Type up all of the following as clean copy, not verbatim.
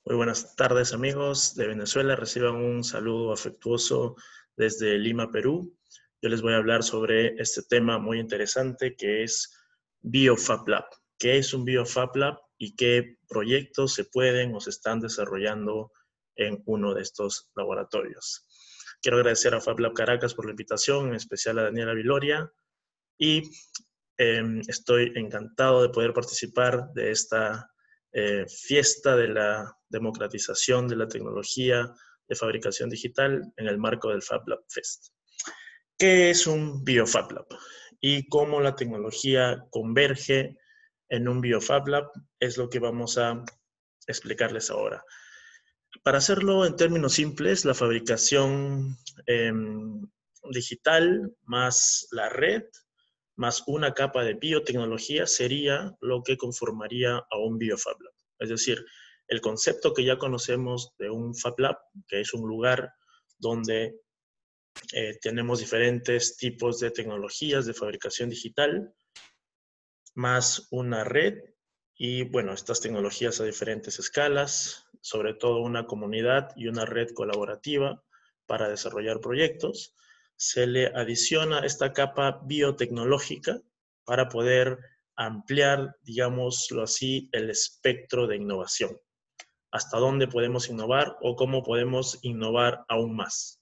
Muy buenas tardes, amigos de Venezuela. Reciban un saludo afectuoso desde Lima, Perú. Yo les voy a hablar sobre este tema muy interesante que es BioFabLab. ¿Qué es un BioFabLab y qué proyectos se pueden o se están desarrollando en uno de estos laboratorios? Quiero agradecer a FabLab Caracas por la invitación, en especial a Daniela Viloria, y estoy encantado de poder participar de esta fiesta de la democratización de la tecnología de fabricación digital en el marco del FabLab Fest. ¿Qué es un BioFabLab? Y cómo la tecnología converge en un BioFabLab es lo que vamos a explicarles ahora. Para hacerlo en términos simples, la fabricación digital más la red más una capa de biotecnología sería lo que conformaría a un BioFabLab. Es decir, el concepto que ya conocemos de un FabLab, que es un lugar donde tenemos diferentes tipos de tecnologías de fabricación digital, más una red y, bueno, estas tecnologías a diferentes escalas, sobre todo una comunidad y una red colaborativa para desarrollar proyectos. Se le adiciona esta capa biotecnológica para poder ampliar, digámoslo así, el espectro de innovación. Hasta dónde podemos innovar o cómo podemos innovar aún más.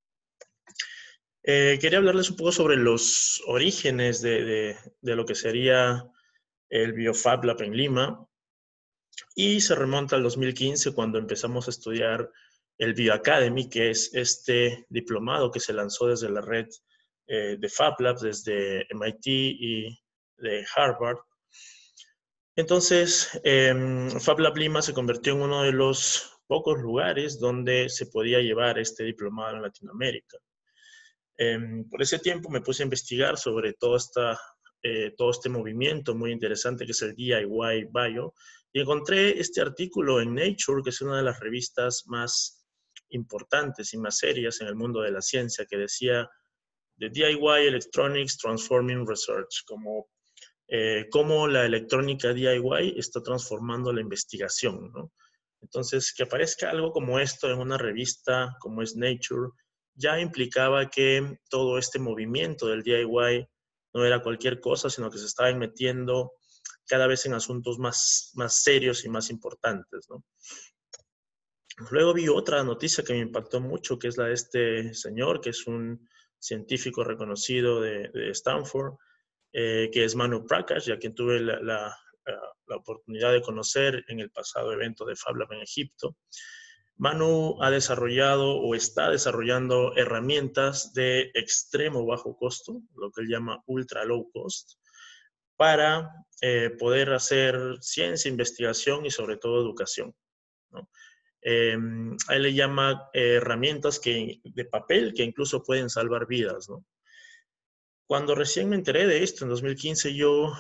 Quería hablarles un poco sobre los orígenes de lo que sería el BioFabLab en Lima, y se remonta al 2015 cuando empezamos a estudiar el BioAcademy, que es este diplomado que se lanzó desde la red de FabLabs, desde MIT y de Harvard. Entonces, FabLab Lima se convirtió en uno de los pocos lugares donde se podía llevar este diplomado en Latinoamérica. Por ese tiempo me puse a investigar sobre todo este movimiento muy interesante que es el DIY Bio, y encontré este artículo en Nature, que es una de las revistas más importantes y más serias en el mundo de la ciencia, que decía The DIY Electronics Transforming Research, como cómo la electrónica DIY está transformando la investigación, ¿no? Entonces, que aparezca algo como esto en una revista como es Nature, ya implicaba que todo este movimiento del DIY no era cualquier cosa, sino que se estaban metiendo cada vez en asuntos más serios y más importantes, ¿no? Luego vi otra noticia que me impactó mucho, que es la de este señor, que es un científico reconocido de Stanford, que es Manu Prakash, a quien tuve la oportunidad de conocer en el pasado evento de FabLab en Egipto. Manu ha desarrollado o está desarrollando herramientas de extremo bajo costo, lo que él llama ultra low cost, para poder hacer ciencia, investigación y sobre todo educación, ¿no? A él le llama herramientas de papel que incluso pueden salvar vidas, ¿no? Cuando recién me enteré de esto, en 2015, yo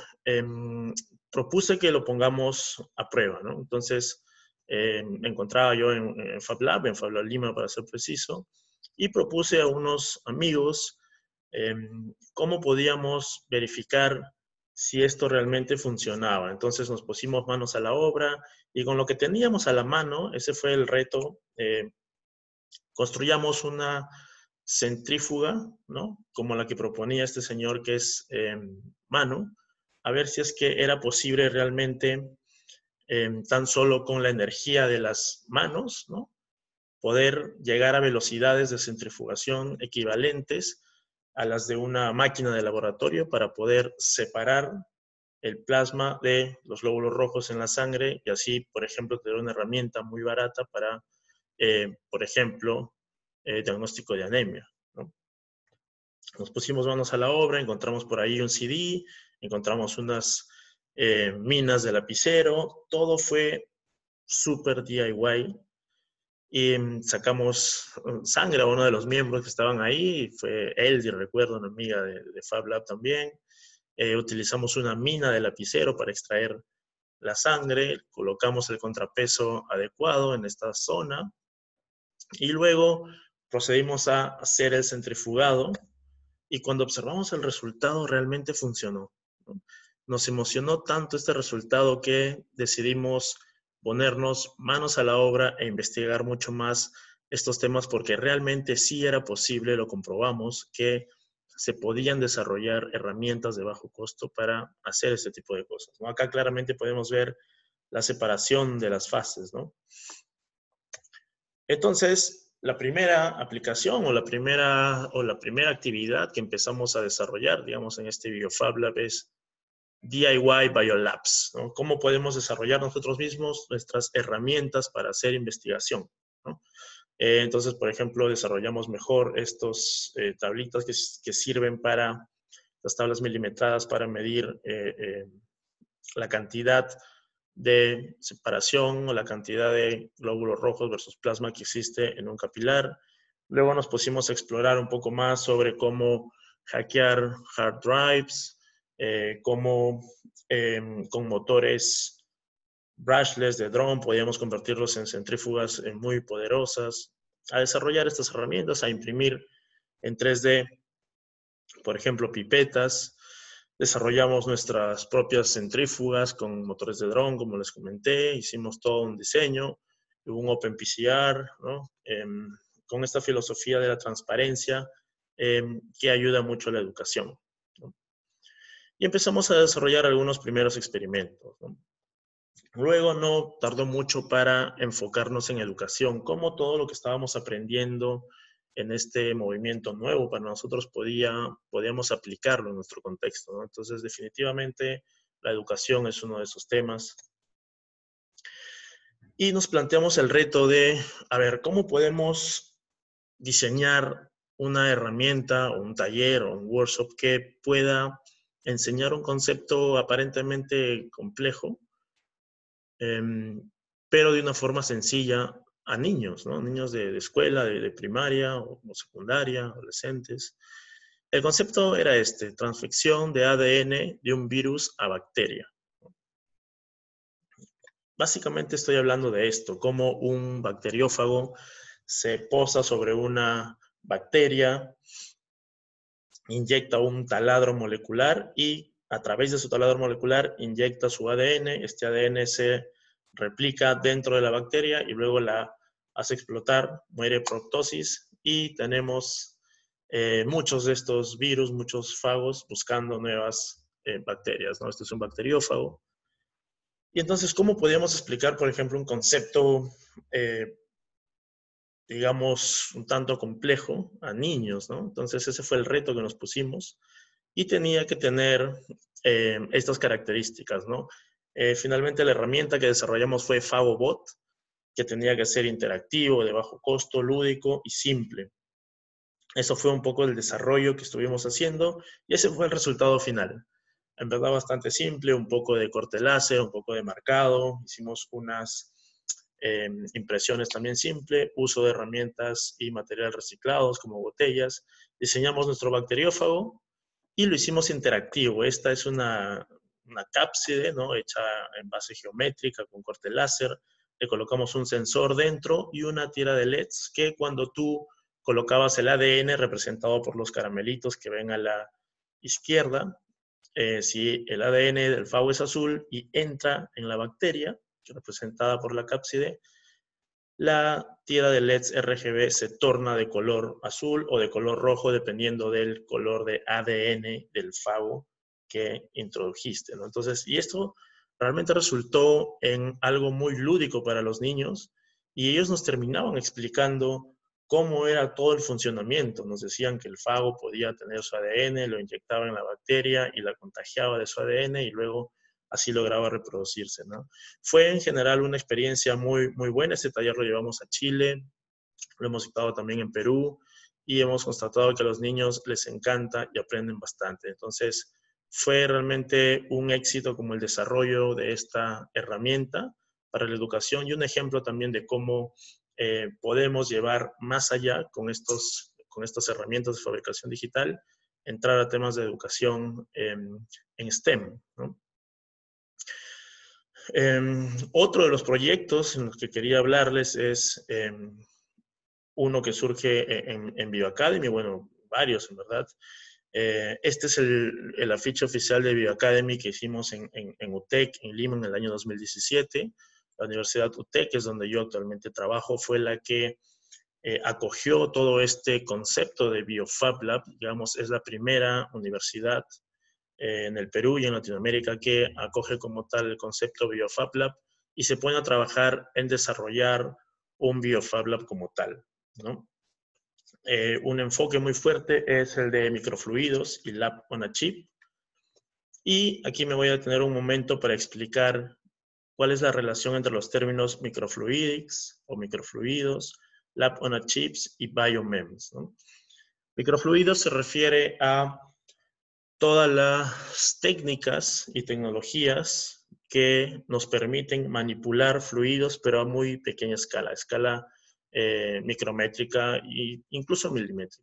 propuse que lo pongamos a prueba, ¿no? Entonces, me encontraba yo en FabLab Lima para ser preciso, y propuse a unos amigos cómo podíamos verificar si esto realmente funcionaba. Entonces nos pusimos manos a la obra y con lo que teníamos a la mano, ese fue el reto, construyamos una centrífuga, ¿no? Como la que proponía este señor que es Manu, a ver si es que era posible realmente, tan solo con la energía de las manos, ¿no? Poder llegar a velocidades de centrifugación equivalentes a las de una máquina de laboratorio para poder separar el plasma de los glóbulos rojos en la sangre y así, por ejemplo, tener una herramienta muy barata para, por ejemplo, diagnóstico de anemia, ¿no? Nos pusimos manos a la obra, encontramos por ahí un CD, encontramos unas minas de lapicero, todo fue súper DIY. Y sacamos sangre a uno de los miembros que estaban ahí, fue Elsie, recuerdo, una amiga de FabLab también. Utilizamos una mina de lapicero para extraer la sangre, colocamos el contrapeso adecuado en esta zona y luego procedimos a hacer el centrifugado y cuando observamos el resultado realmente funcionó, ¿no? Nos emocionó tanto este resultado que decidimos ponernos manos a la obra e investigar mucho más estos temas porque realmente sí era posible, lo comprobamos, que se podían desarrollar herramientas de bajo costo para hacer este tipo de cosas, ¿no? Acá claramente podemos ver la separación de las fases, ¿no? Entonces, la primera aplicación o la primera actividad que empezamos a desarrollar, digamos, en este BioFab Lab es DIY Biolabs, ¿no? ¿Cómo podemos desarrollar nosotros mismos nuestras herramientas para hacer investigación, ¿no? Entonces, por ejemplo, desarrollamos mejor estos tablitas que sirven para las tablas milimetradas para medir la cantidad de separación o la cantidad de glóbulos rojos versus plasma que existe en un capilar. Luego nos pusimos a explorar un poco más sobre cómo hackear hard drives, cómo con motores brushless de drone podíamos convertirlos en centrífugas muy poderosas, a desarrollar estas herramientas, a imprimir en 3D, por ejemplo, pipetas. Desarrollamos nuestras propias centrífugas con motores de dron, como les comenté. Hicimos todo un diseño, un OpenPCR, ¿no? Con esta filosofía de la transparencia que ayuda mucho a la educación, ¿no? Y empezamos a desarrollar algunos primeros experimentos, ¿no? Luego no tardó mucho para enfocarnos en educación, cómo todo lo que estábamos aprendiendo en este movimiento nuevo para nosotros podíamos aplicarlo en nuestro contexto, ¿no? Entonces, definitivamente, la educación es uno de esos temas. Y nos planteamos el reto de, a ver, ¿cómo podemos diseñar una herramienta o un taller o un workshop que pueda enseñar un concepto aparentemente complejo, pero de una forma sencilla a niños, ¿no? Niños de escuela, de primaria o secundaria, adolescentes. El concepto era este, transfección de ADN de un virus a bacteria. Básicamente estoy hablando de esto, cómo un bacteriófago se posa sobre una bacteria, inyecta un taladro molecular y a través de su taladro molecular inyecta su ADN. Este ADN se replica dentro de la bacteria y luego la hace explotar, muere por apoptosis y tenemos muchos de estos virus, muchos fagos buscando nuevas bacterias, ¿no? Este es un bacteriófago. Y entonces, ¿cómo podríamos explicar, por ejemplo, un concepto, digamos, un tanto complejo a niños, ¿no? Entonces, ese fue el reto que nos pusimos y tenía que tener estas características, ¿no? Finalmente, la herramienta que desarrollamos fue FagoBot, que tenía que ser interactivo, de bajo costo, lúdico y simple. Eso fue un poco el desarrollo que estuvimos haciendo y ese fue el resultado final. En verdad bastante simple, un poco de corte láser, un poco de marcado, hicimos unas impresiones también simple, uso de herramientas y materiales reciclados como botellas, diseñamos nuestro bacteriófago y lo hicimos interactivo. Esta es una cápside, ¿no? Hecha en base geométrica con corte láser, le colocamos un sensor dentro y una tira de LEDs que cuando tú colocabas el ADN representado por los caramelitos que ven a la izquierda, si el ADN del fago es azul y entra en la bacteria, representada por la cápside, la tira de LEDs RGB se torna de color azul o de color rojo dependiendo del color de ADN del fago que introdujiste, ¿no? Entonces, y esto realmente resultó en algo muy lúdico para los niños y ellos nos terminaban explicando cómo era todo el funcionamiento. Nos decían que el fago podía tener su ADN, lo inyectaba en la bacteria y la contagiaba de su ADN y luego así lograba reproducirse, ¿no? Fue en general una experiencia muy, muy buena. Este taller lo llevamos a Chile, lo hemos citado también en Perú y hemos constatado que a los niños les encanta y aprenden bastante. Entonces, fue realmente un éxito como el desarrollo de esta herramienta para la educación y un ejemplo también de cómo podemos llevar más allá con estas herramientas de fabricación digital, entrar a temas de educación en STEM, ¿no? Otro de los proyectos en los que quería hablarles es uno que surge en Bioacademy, bueno, varios en verdad. Este es el afiche oficial de Bioacademy que hicimos en UTEC, en Lima, en el año 2017. La Universidad UTEC, que es donde yo actualmente trabajo, fue la que acogió todo este concepto de BioFab Lab. Digamos, es la primera universidad en el Perú y en Latinoamérica que acoge como tal el concepto BioFab Lab y se pone a trabajar en desarrollar un BioFab Lab como tal, ¿no? Un enfoque muy fuerte es el de microfluidos y Lab on a Chip. Y aquí me voy a detener un momento para explicar cuál es la relación entre los términos microfluidics o microfluidos, Lab on a Chips y BioMEMS, ¿no? Microfluidos se refiere a todas las técnicas y tecnologías que nos permiten manipular fluidos, pero a muy pequeña escala, micrométrica e incluso milimétrica.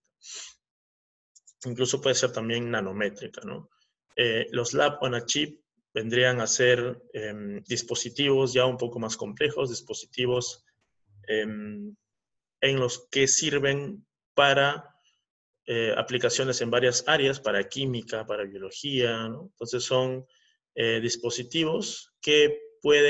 Incluso puede ser también nanométrica, ¿no? Los Lab on a Chip vendrían a ser dispositivos ya un poco más complejos, dispositivos en los que sirven para aplicaciones en varias áreas, para química, para biología, ¿no? Entonces son dispositivos que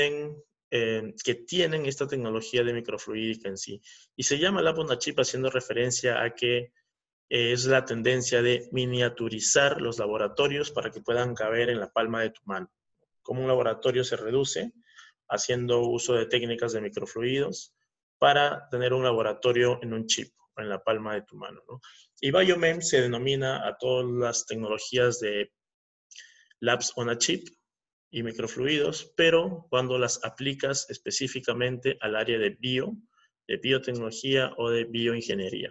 que tienen esta tecnología de microfluídica en sí. Y se llama Lab on a Chip haciendo referencia a que es la tendencia de miniaturizar los laboratorios para que puedan caber en la palma de tu mano. Como un laboratorio se reduce haciendo uso de técnicas de microfluidos para tener un laboratorio en un chip, en la palma de tu mano, ¿no? Y BioMEMS se denomina a todas las tecnologías de Labs on a Chip y microfluidos, pero cuando las aplicas específicamente al área de biotecnología o de bioingeniería.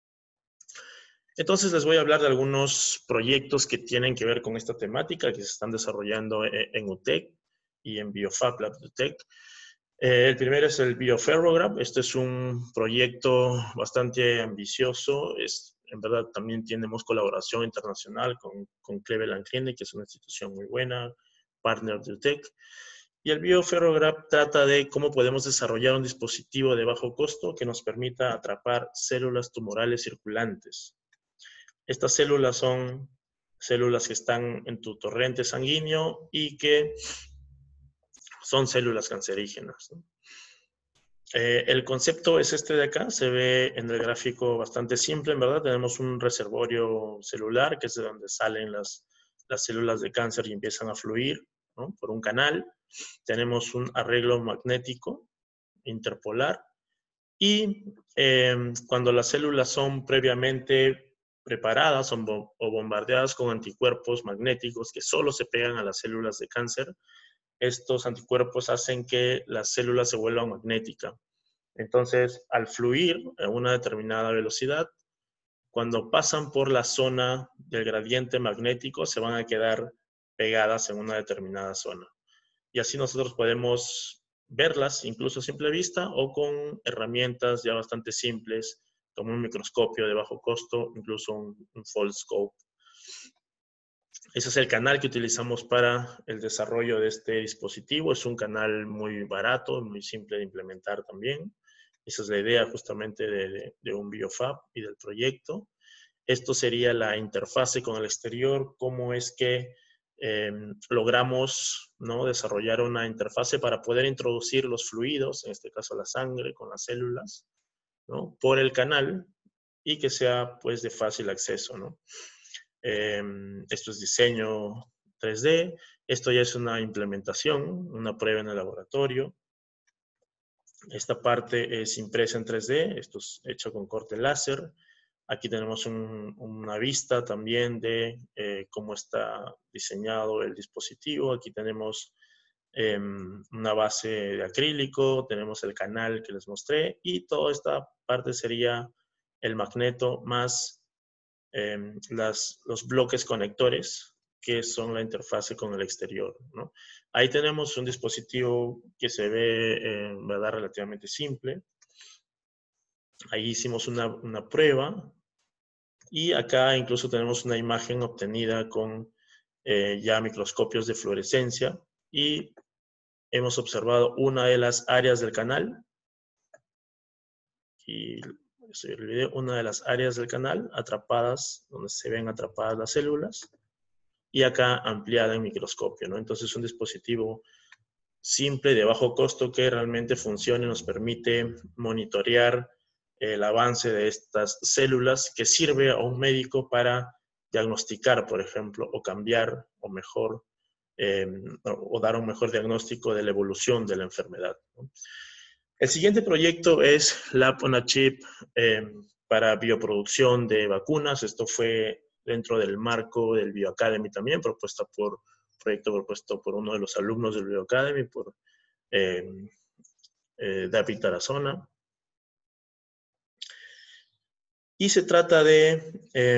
Entonces les voy a hablar de algunos proyectos que tienen que ver con esta temática que se están desarrollando en UTEC y en BioFab Lab de UTEC. El primero es el BioFerrograph. Este es un proyecto bastante ambicioso. En verdad también tenemos colaboración internacional con Cleveland Clinic, que es una institución muy buena, partner de UTEC. Y el BioFerrograph trata de cómo podemos desarrollar un dispositivo de bajo costo que nos permita atrapar células tumorales circulantes. Estas células son células que están en tu torrente sanguíneo y que son células cancerígenas, ¿no? El concepto es este de acá, se ve en el gráfico bastante simple, en verdad. Tenemos un reservorio celular, que es de donde salen las células de cáncer y empiezan a fluir, ¿no? Por un canal. Tenemos un arreglo magnético interpolar y cuando las células son previamente preparadas o bombardeadas con anticuerpos magnéticos que solo se pegan a las células de cáncer, estos anticuerpos hacen que las células se vuelvan magnéticas. Entonces, al fluir a una determinada velocidad, cuando pasan por la zona del gradiente magnético, se van a quedar pegadas en una determinada zona. Y así nosotros podemos verlas incluso a simple vista o con herramientas ya bastante simples, como un microscopio de bajo costo, incluso un Foldscope. Ese es el canal que utilizamos para el desarrollo de este dispositivo. Es un canal muy barato, muy simple de implementar también. Esa es la idea justamente de un BioFab y del proyecto. Esto sería la interfase con el exterior, cómo es que logramos, ¿no?, desarrollar una interfase para poder introducir los fluidos, en este caso la sangre con las células, ¿no?, por el canal y que sea pues de fácil acceso, ¿no? Esto es diseño 3D, esto ya es una implementación, una prueba en el laboratorio. Esta parte es impresa en 3D, esto es hecho con corte láser. Aquí tenemos una vista también de cómo está diseñado el dispositivo. Aquí tenemos una base de acrílico, tenemos el canal que les mostré y toda esta parte sería el magneto más los bloques conectores que son la interfase con el exterior, ¿no? Ahí tenemos un dispositivo que se ve, en verdad, relativamente simple. Ahí hicimos una prueba y acá incluso tenemos una imagen obtenida con ya microscopios de fluorescencia y hemos observado una de las áreas del canal y una de las áreas del canal atrapadas, donde se ven atrapadas las células y acá ampliada en microscopio, ¿no? Entonces es un dispositivo simple, de bajo costo, que realmente funcione, nos permite monitorear el avance de estas células, que sirve a un médico para diagnosticar, por ejemplo, o cambiar, o mejor, o dar un mejor diagnóstico de la evolución de la enfermedad, ¿no? El siguiente proyecto es Lab on a Chip para bioproducción de vacunas. Esto fue dentro del marco del BioAcademy también, proyecto propuesto por uno de los alumnos del BioAcademy, por David Tarazona. Y se trata de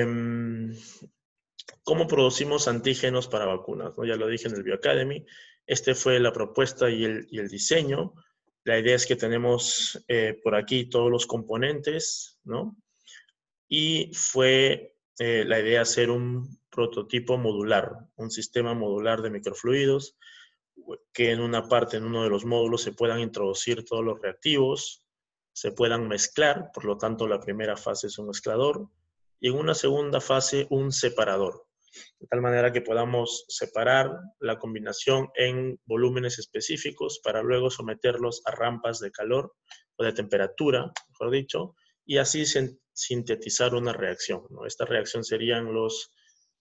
cómo producimos antígenos para vacunas, ¿no? Ya lo dije en el BioAcademy. Esta fue la propuesta y el diseño. La idea es que tenemos por aquí todos los componentes, ¿no? Y fue la idea hacer un prototipo modular, un sistema modular de microfluidos, que en una parte, en uno de los módulos, se puedan introducir todos los reactivos, se puedan mezclar, por lo tanto la primera fase es un mezclador, y en una segunda fase un separador, de tal manera que podamos separar la combinación en volúmenes específicos para luego someterlos a rampas de calor o de temperatura, mejor dicho, y así sintetizar una reacción, ¿no? Esta reacción serían los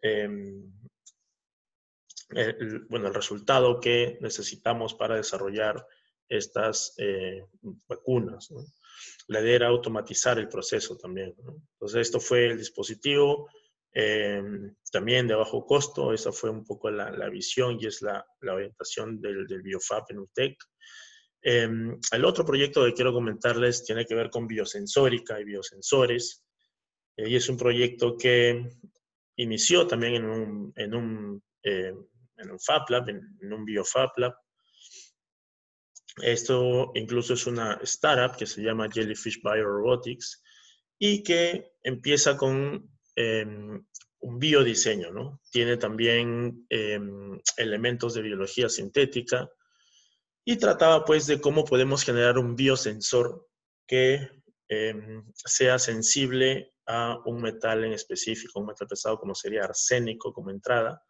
el resultado que necesitamos para desarrollar estas vacunas, ¿no? La idea era automatizar el proceso también, ¿no? Entonces, esto fue el dispositivo, también de bajo costo. Esa fue un poco la visión y es la orientación del BioFab en UTEC. El otro proyecto que quiero comentarles tiene que ver con biosensórica y biosensores. Y es un proyecto que inició también en un Fab Lab, en un BioFab Lab. Esto incluso es una startup que se llama Jellyfish Biorobotics y que empieza con un biodiseño, ¿no? Tiene también elementos de biología sintética y trataba pues de cómo podemos generar un biosensor que sea sensible a un metal en específico, un metal pesado como sería arsénico como entrada.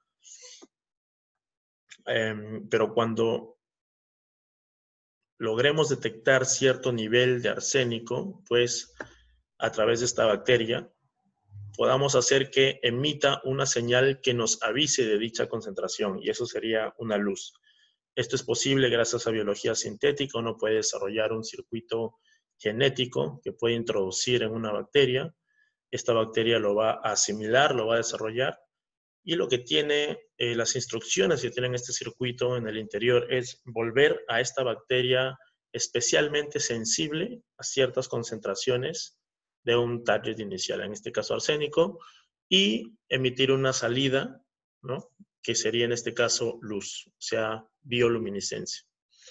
Pero cuando logremos detectar cierto nivel de arsénico, pues a través de esta bacteria, podamos hacer que emita una señal que nos avise de dicha concentración, y eso sería una luz. Esto es posible gracias a biología sintética. Uno puede desarrollar un circuito genético que puede introducir en una bacteria. Esta bacteria lo va a asimilar, lo va a desarrollar, y lo que tiene las instrucciones que tienen este circuito en el interior es volver a esta bacteria especialmente sensible a ciertas concentraciones de un target inicial, en este caso arsénico, y emitir una salida, ¿no? Que sería en este caso luz, o sea, bioluminiscencia.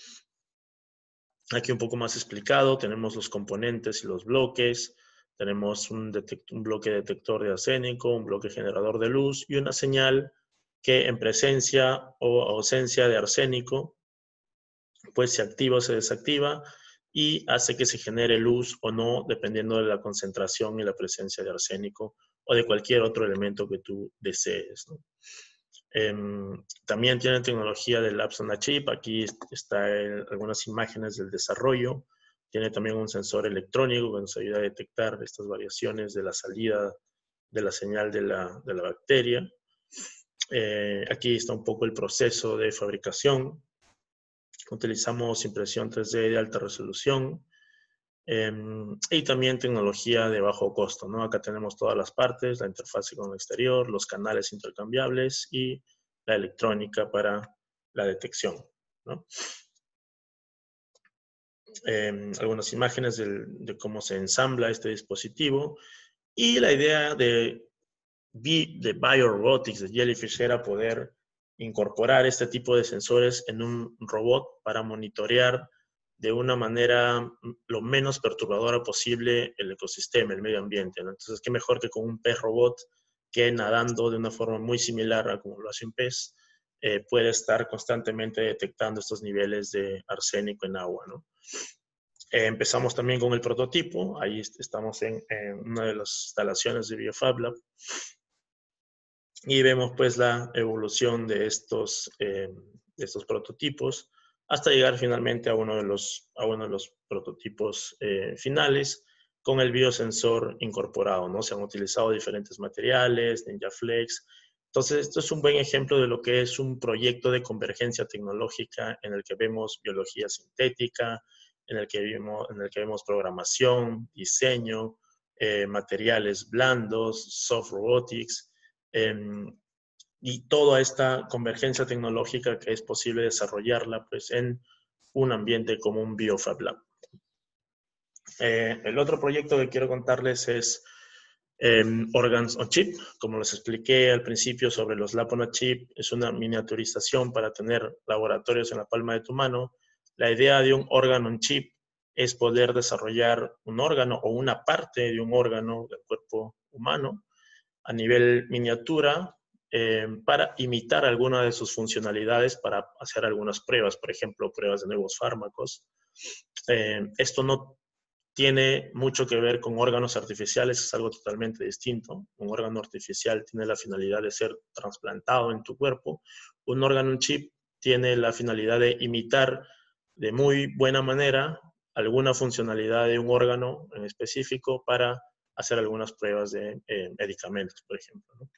Aquí un poco más explicado, tenemos los componentes y los bloques, tenemos un bloque detector de arsénico, un bloque generador de luz y una señal que en presencia o ausencia de arsénico, pues se activa o se desactiva y hace que se genere luz o no, dependiendo de la concentración y la presencia de arsénico o de cualquier otro elemento que tú desees, ¿no? También tiene tecnología de Labs on a Chip. Aquí están algunas imágenes del desarrollo. Tiene también un sensor electrónico que nos ayuda a detectar estas variaciones de la salida de la señal de la bacteria. Aquí está un poco el proceso de fabricación. Utilizamos impresión 3D de alta resolución. Y también tecnología de bajo costo, ¿no? Acá tenemos todas las partes, la interfase con el exterior, los canales intercambiables y la electrónica para la detección, ¿no? Algunas imágenes de cómo se ensambla este dispositivo. Y la idea de Biorobotics, de Jellyfish, era poder incorporar este tipo de sensores en un robot para monitorear de una manera lo menos perturbadora posible el ecosistema, el medio ambiente, ¿no? Entonces, qué mejor que con un pez robot que nadando de una forma muy similar a como lo hace un pez, puede estar constantemente detectando estos niveles de arsénico en agua, ¿no? Empezamos también con el prototipo. Ahí estamos en una de las instalaciones de BioFab Lab. Y vemos pues la evolución de estos prototipos. hasta llegar finalmente a uno de los prototipos finales con el biosensor incorporado, ¿no? Se han utilizado diferentes materiales, NinjaFlex. Entonces, esto es un buen ejemplo de lo que es un proyecto de convergencia tecnológica en el que vemos biología sintética, en el que vemos programación, diseño, materiales blandos, soft robotics, y toda esta convergencia tecnológica que es posible desarrollarla pues, en un ambiente como un BioFab Lab. El otro proyecto que quiero contarles es Organs on Chip. Como les expliqué al principio sobre los Lab on a Chip, es una miniaturización para tener laboratorios en la palma de tu mano. La idea de un órgano on chip es poder desarrollar un órgano o una parte de un órgano del cuerpo humano a nivel miniatura para imitar alguna de sus funcionalidades para hacer algunas pruebas, por ejemplo, pruebas de nuevos fármacos. Esto no tiene mucho que ver con órganos artificiales, es algo totalmente distinto. Un órgano artificial tiene la finalidad de ser trasplantado en tu cuerpo. Un órgano en chip tiene la finalidad de imitar de muy buena manera alguna funcionalidad de un órgano en específico para hacer algunas pruebas de medicamentos, por ejemplo, ¿no?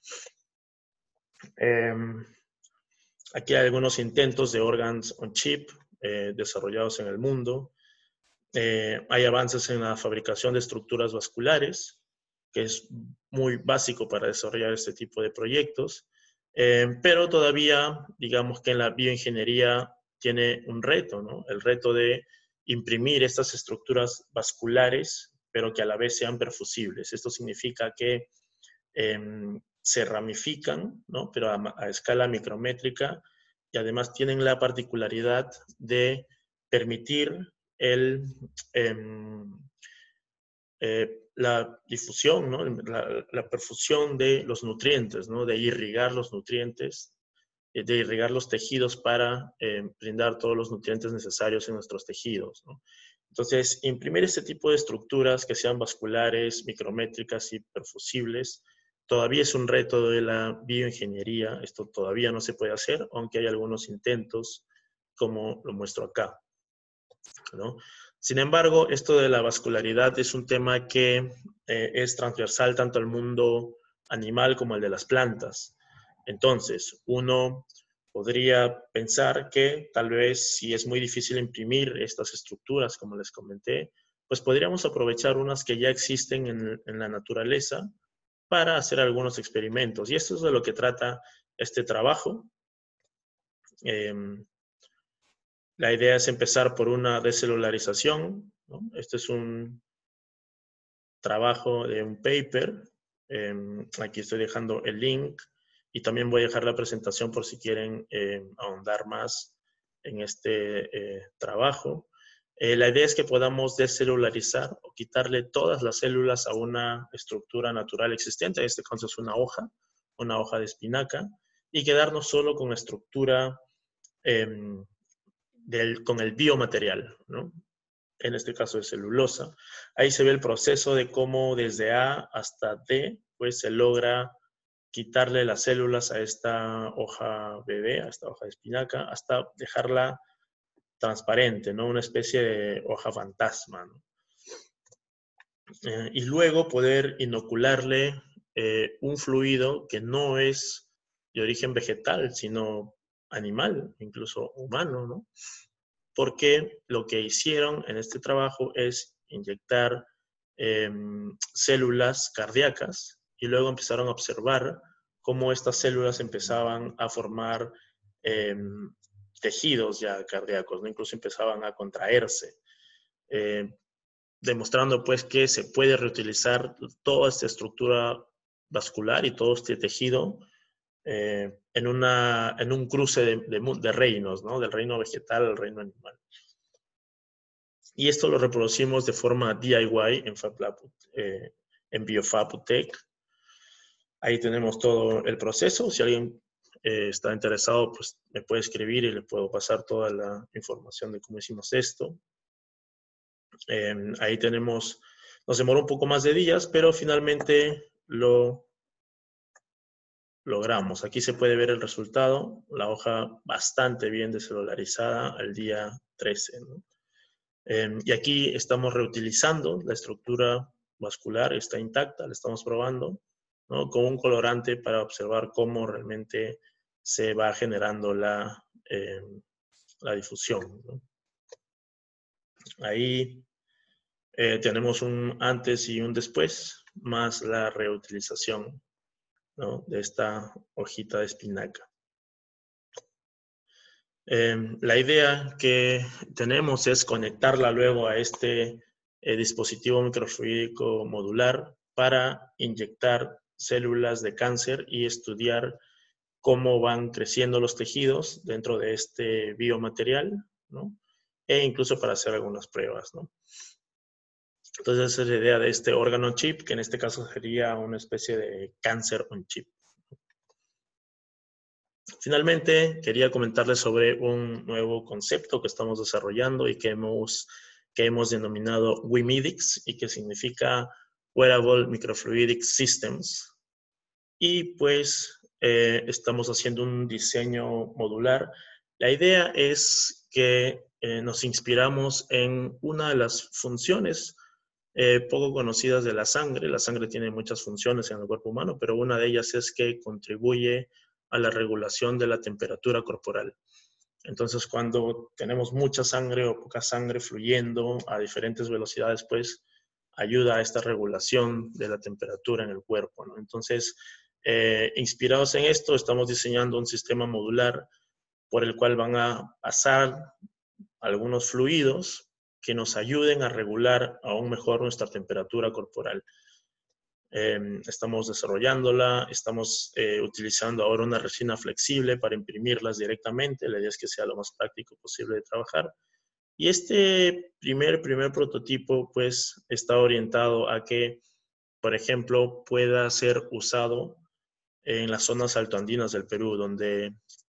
Aquí hay algunos intentos de organs on chip desarrollados en el mundo. Hay avances en la fabricación de estructuras vasculares, que es muy básico para desarrollar este tipo de proyectos, pero todavía, digamos que en la bioingeniería tiene un reto, ¿no? El reto de imprimir estas estructuras vasculares, pero que a la vez sean perfusibles. Esto significa que se ramifican, ¿no? Pero a escala micrométrica, y además tienen la particularidad de permitir la difusión, ¿no? La perfusión de los nutrientes, ¿no? De irrigar los nutrientes, de irrigar los tejidos para brindar todos los nutrientes necesarios en nuestros tejidos, ¿no? Entonces, imprimir este tipo de estructuras que sean vasculares, micrométricas y perfusibles, todavía es un reto de la bioingeniería. Esto todavía no se puede hacer, aunque hay algunos intentos, como lo muestro acá, ¿no? Sin embargo, esto de la vascularidad es un tema que es transversal tanto al mundo animal como al de las plantas. Entonces, uno podría pensar que tal vez si es muy difícil imprimir estas estructuras, como les comenté, pues podríamos aprovechar unas que ya existen en la naturaleza para hacer algunos experimentos. Y esto es de lo que trata este trabajo. La idea es empezar por una descelularización, ¿no? Este es un trabajo de un paper. Aquí estoy dejando el link y también voy a dejar la presentación por si quieren ahondar más en este trabajo. La idea es que podamos descelularizar o quitarle todas las células a una estructura natural existente. En este caso es una hoja de espinaca, y quedarnos solo con la estructura con el biomaterial, ¿no? En este caso de celulosa. Ahí se ve el proceso de cómo desde A hasta D, pues se logra quitarle las células a esta hoja bebé, a esta hoja de espinaca, hasta dejarla transparente, ¿no? Una especie de hoja fantasma, ¿no? Y luego poder inocularle un fluido que no es de origen vegetal, sino animal, incluso humano, ¿no? Porque lo que hicieron en este trabajo es inyectar células cardíacas y luego empezaron a observar cómo estas células empezaban a formar tejidos ya cardíacos, ¿no? Incluso empezaban a contraerse, demostrando pues que se puede reutilizar toda esta estructura vascular y todo este tejido en un cruce de reinos, ¿no? Del reino vegetal al reino animal. Y esto lo reproducimos de forma DIY en BioFabUTEC. Ahí tenemos todo el proceso. Si alguien está interesado, pues me puede escribir y le puedo pasar toda la información de cómo hicimos esto. Ahí tenemos, nos demoró un poco más de días, pero finalmente lo logramos. Aquí se puede ver el resultado, la hoja bastante bien descelularizada al día 13, ¿no? Y aquí estamos reutilizando la estructura vascular, está intacta, la estamos probando, ¿no? Con un colorante para observar cómo realmente se va generando la difusión, ¿no? Ahí tenemos un antes y un después, más la reutilización, ¿no? De esta hojita de espinaca. La idea que tenemos es conectarla luego a este dispositivo microfluídico modular para inyectar células de cáncer y estudiar cómo van creciendo los tejidos dentro de este biomaterial, ¿no? E incluso para hacer algunas pruebas, ¿no? Entonces esa es la idea de este órgano chip, que en este caso sería una especie de cáncer on chip. Finalmente, quería comentarles sobre un nuevo concepto que estamos desarrollando y que hemos denominado WMIDIX y que significa Wearable Microfluidic Systems. Y pues estamos haciendo un diseño modular. La idea es que nos inspiramos en una de las funciones poco conocidas de la sangre. La sangre tiene muchas funciones en el cuerpo humano, pero una de ellas es que contribuye a la regulación de la temperatura corporal. Entonces, cuando tenemos mucha sangre o poca sangre fluyendo a diferentes velocidades, pues ayuda a esta regulación de la temperatura en el cuerpo, ¿no? Entonces, inspirados en esto, estamos diseñando un sistema modular por el cual van a pasar algunos fluidos que nos ayuden a regular aún mejor nuestra temperatura corporal. Estamos desarrollándola, estamos utilizando ahora una resina flexible para imprimirlas directamente. La idea es que sea lo más práctico posible de trabajar. Y este primer prototipo, pues, está orientado a que, por ejemplo, pueda ser usado en las zonas altoandinas del Perú, donde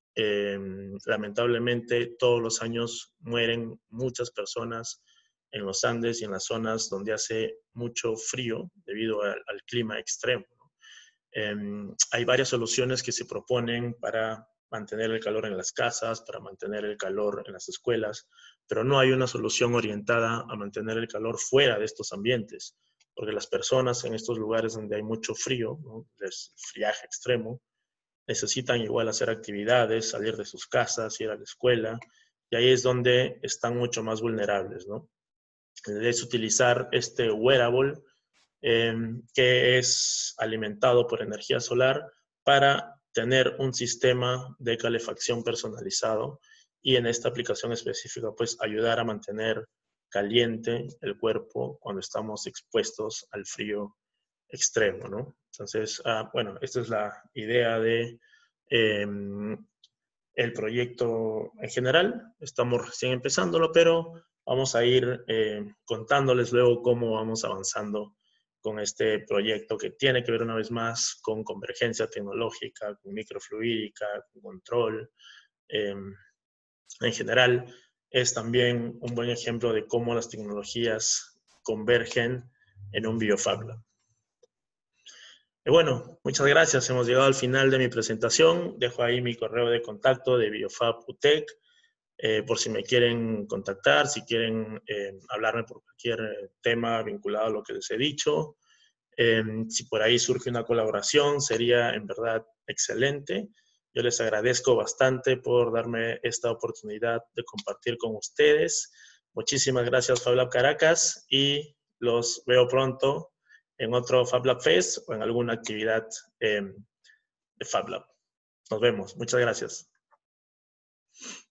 lamentablemente todos los años mueren muchas personas en los Andes y en las zonas donde hace mucho frío debido al clima extremo, ¿no? Hay varias soluciones que se proponen para mantener el calor en las casas, para mantener el calor en las escuelas, pero no hay una solución orientada a mantener el calor fuera de estos ambientes, porque las personas en estos lugares donde hay mucho frío, ¿no? Es friaje extremo, necesitan igual hacer actividades, salir de sus casas, ir a la escuela, y ahí es donde están mucho más vulnerables, ¿no? Es utilizar este wearable que es alimentado por energía solar para tener un sistema de calefacción personalizado y en esta aplicación específica pues ayudar a mantener caliente el cuerpo cuando estamos expuestos al frío extremo, ¿no? Entonces, bueno, esta es la idea de el proyecto en general. Estamos recién empezándolo, pero vamos a ir contándoles luego cómo vamos avanzando con este proyecto que tiene que ver una vez más con convergencia tecnológica, con microfluídica, con control. En general, es también un buen ejemplo de cómo las tecnologías convergen en un BioFab Lab. Y bueno, muchas gracias. Hemos llegado al final de mi presentación. Dejo ahí mi correo de contacto de BioFab UTEC. Por si me quieren contactar, si quieren hablarme por cualquier tema vinculado a lo que les he dicho. Si por ahí surge una colaboración, sería en verdad excelente. Yo les agradezco bastante por darme esta oportunidad de compartir con ustedes. Muchísimas gracias, FabLab Caracas, y los veo pronto en otro FabLab Fest o en alguna actividad de FabLab. Nos vemos. Muchas gracias.